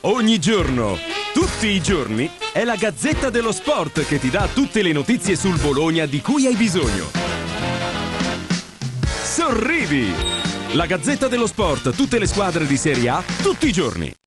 Ogni giorno, tutti i giorni, è la Gazzetta dello Sport che ti dà tutte le notizie sul Bologna di cui hai bisogno. Sorridi! La Gazzetta dello Sport, tutte le squadre di Serie A, tutti i giorni.